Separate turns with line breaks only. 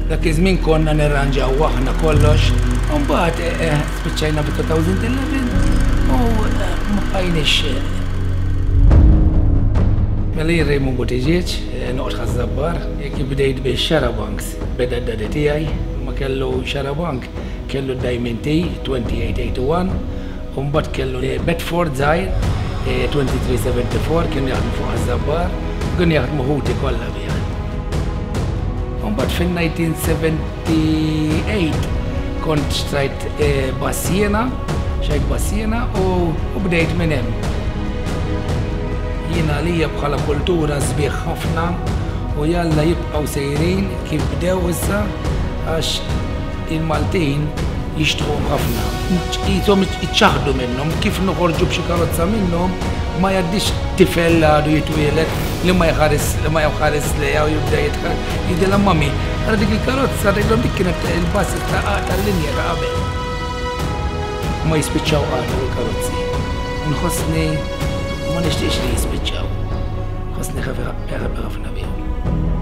Dak iż-żmien konna nirranġaw aħna kollox, u mbagħad spiċċajna fi-2011 u ma bqajniex. Mela jien Raymond Buttigieg, noqgħod ħaż-żabbar, jekk bdejt bix-Xarabanks, beda d-dadi tiegħi, ma kellu Xarabank, kellu Diamond T 2881, u mbagħad kellu Bedford żgħir 2374 kien jaħdmu fuq ħaż-żabbar, kien jaħdmu ħuti kollha biha. Mbagħad fin-1978 kont xtrajt bassiena, xejn bassiena u bdejt minn hemm. Jiena għalija bħala kultura sbieħ ħafna u jalla jibqgħu sejrin kif bdew issa għax il-Maltin jixtiequ ħafna. Qishom iċċaħdu minnhom kif noħorġu b'xi karozza minnhom ma jgħaddix tifel għadu jitwieled li ma jħares lejha u jibda jidilha mami. Ara dik il-karozza rridhom dik kienet il-bass tal-linja ta' qabel. Ma jispiċċaw għadu l-karozzi. Nħossni ma nixtieqx li jispiċċaw. Ħossni ħafna bihom.